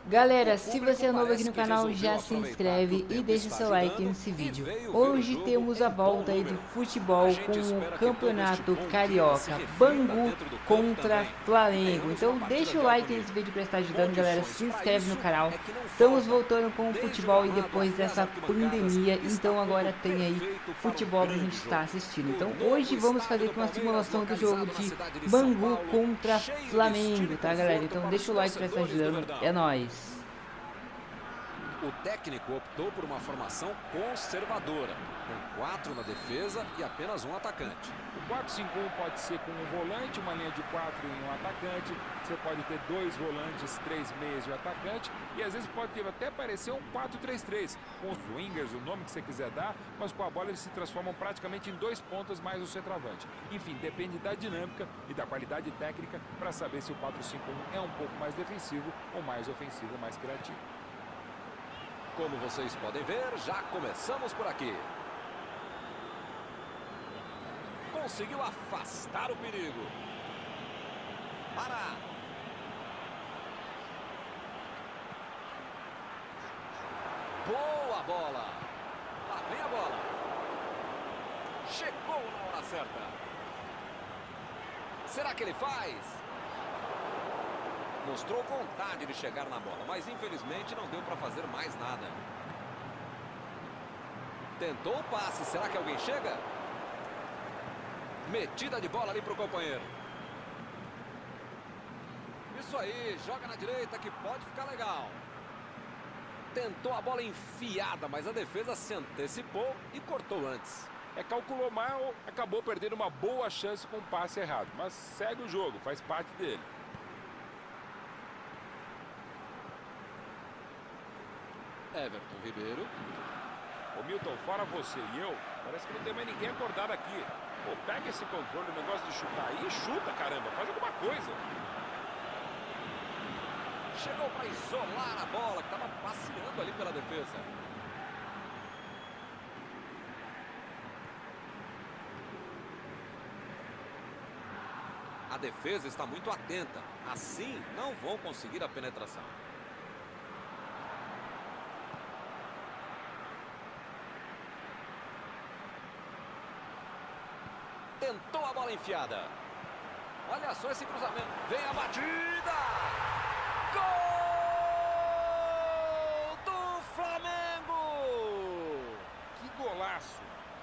Galera, se você é novo aqui no canal, já se inscreve e deixa seu like nesse vídeo. Hoje temos a volta aí do futebol com o Campeonato Carioca, Bangu contra Flamengo. Então deixa o like nesse vídeo para estar ajudando, galera, se inscreve no canal. Estamos voltando com o futebol e depois dessa pandemia, então agora tem aí futebol pra gente estar assistindo. Então hoje vamos fazer aqui uma simulação do jogo de Bangu contra Flamengo, tá, galera? Então deixa o like para estar ajudando, é nóis! O técnico optou por uma formação conservadora, com 4 na defesa e apenas um atacante. O 4-5-1 pode ser com um volante, uma linha de 4 e um atacante. Você pode ter 2 volantes, 3 meias e um atacante. E às vezes pode até parecer um 4-3-3, com os wingers, o nome que você quiser dar, mas com a bola eles se transformam praticamente em 2 pontas mais o centroavante. Enfim, depende da dinâmica e da qualidade técnica para saber se o 4-5-1 é um pouco mais defensivo ou mais ofensivo, mais criativo. Como vocês podem ver, já começamos por aqui. Conseguiu afastar o perigo. Para. Boa bola. Lá vem a bola. Chegou na hora certa. Será que ele faz? Mostrou vontade de chegar na bola, mas infelizmente não deu para fazer mais nada. Tentou o passe, será que alguém chega? Metida de bola ali para o companheiro. Isso aí, joga na direita que pode ficar legal. Tentou a bola enfiada, mas a defesa se antecipou e cortou antes. Calculou mal, acabou perdendo uma boa chance com o passe errado, mas segue o jogo, faz parte dele. Everton Ribeiro. Ô Milton, fora você e eu, parece que não tem mais ninguém acordado aqui. Pô, pega esse controle, o negócio de chutar aí e chuta, caramba, faz alguma coisa. Chegou para isolar a bola, que estava passeando ali pela defesa. A defesa está muito atenta, assim não vão conseguir a penetração. Tentou a bola enfiada. Olha só esse cruzamento. Vem a batida. Gol do Flamengo. Que golaço.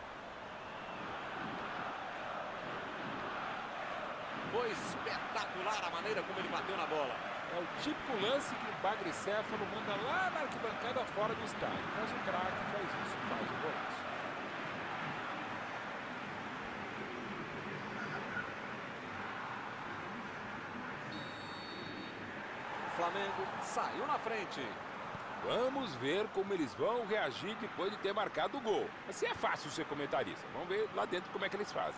Foi espetacular a maneira como ele bateu na bola. É o típico lance que o bagricéfalo manda lá na arquibancada fora do estádio. Mas o craque faz isso, faz o golaço. Flamengo saiu na frente. Vamos ver como eles vão reagir depois de ter marcado o gol. Assim é fácil ser comentarista. Vamos ver lá dentro como é que eles fazem.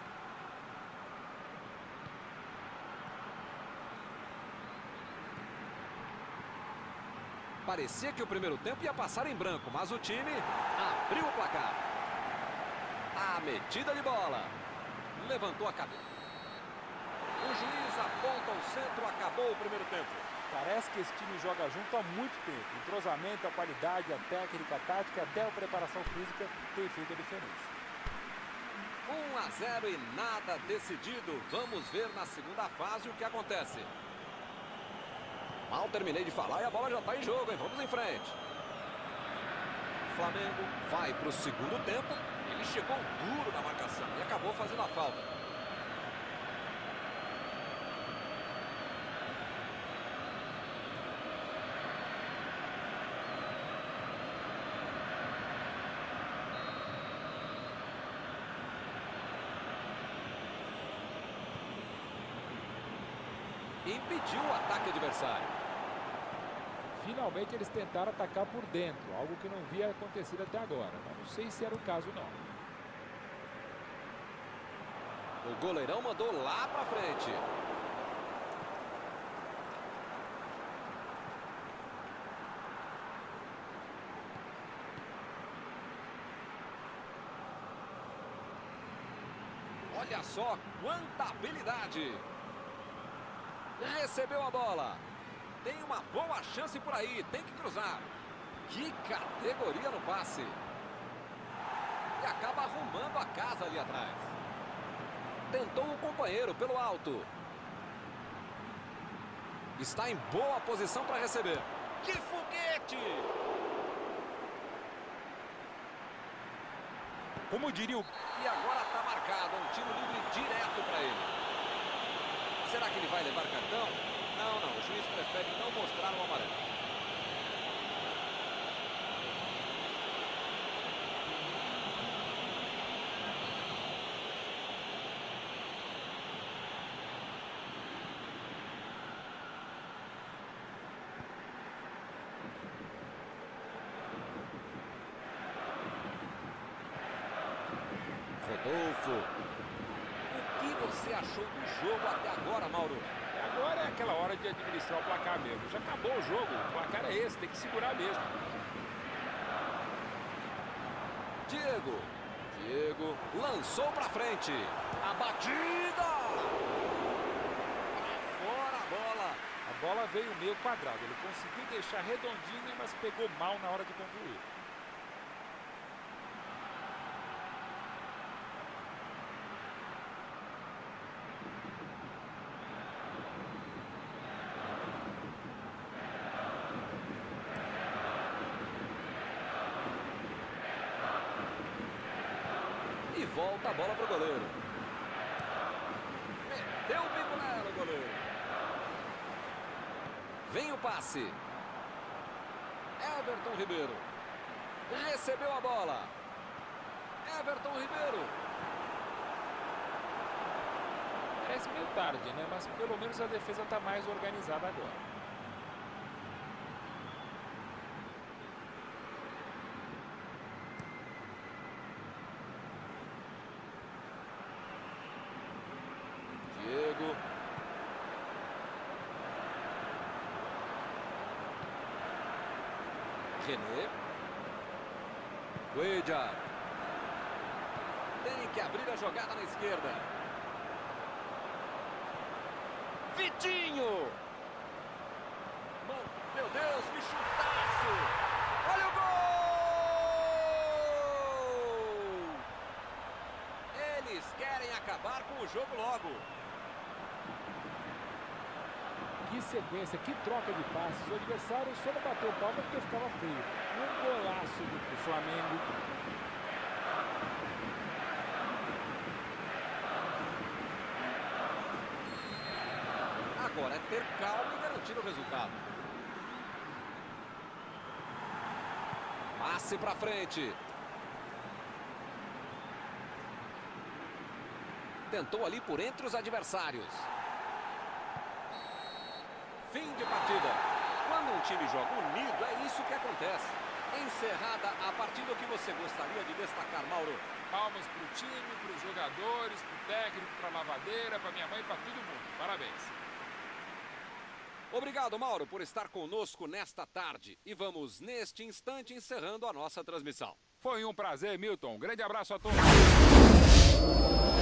Parecia que o primeiro tempo ia passar em branco, mas o time abriu o placar. A metida de bola. Levantou a cabeça. O juiz aponta o centro, acabou o primeiro tempo. Parece que esse time joga junto há muito tempo. O entrosamento, a qualidade, a técnica, a tática, até a preparação física tem feito a diferença. 1-0 e nada decidido. Vamos ver na segunda fase o que acontece. Mal terminei de falar e a bola já está em jogo, hein? Vamos em frente. O Flamengo vai para o segundo tempo. Ele chegou duro na marcação e acabou fazendo a falta. Impediu o ataque adversário. Finalmente eles tentaram atacar por dentro, algo que não havia acontecido até agora. Mas não sei se era o caso não. O goleirão mandou lá pra frente. Olha só quanta habilidade. Recebeu a bola. tem uma boa chance por aí, tem que cruzar. Que categoria no passe. E acaba arrumando a casa ali atrás. Tentou o companheiro pelo alto. Está em boa posição para receber. Que foguete! Como diria o... E agora está marcado um tiro livre direto para ele. Será que ele vai levar cartão? Não, não. O juiz prefere não mostrar o amarelo. Rodolfo, o que você achou do jogo até agora, Mauro? Agora é aquela hora de administrar o placar mesmo. Já acabou o jogo, o placar é esse, tem que segurar mesmo. Diego lançou pra frente. A batida! Pra fora a bola. A bola veio meio quadrada, ele conseguiu deixar redondinha, mas pegou mal na hora de concluir. E volta a bola pro goleiro. Meteu o bico nela, o goleiro. Vem o passe. Everton Ribeiro. Recebeu a bola. Everton Ribeiro. Parece meio tarde, né? Mas pelo menos a defesa está mais organizada agora. Diego. René. Cuellar. Tem que abrir a jogada na esquerda. Vitinho. Meu Deus, que chutaço. Olha o gol! Eles querem acabar com o jogo logo. Que sequência, que troca de passes. O adversário só não bateu palma porque ficava feio. Um golaço do Flamengo. Agora é ter calma e garantir o resultado. Passe pra frente. Tentou ali por entre os adversários. Fim de partida. Quando um time joga unido, é isso que acontece. Encerrada a partida, o que você gostaria de destacar, Mauro? Palmas para o time, para os jogadores, para o técnico, para a lavadeira, para minha mãe, para todo mundo. Parabéns. Obrigado, Mauro, por estar conosco nesta tarde. E vamos, neste instante, encerrando a nossa transmissão. Foi um prazer, Milton. Um grande abraço a todos.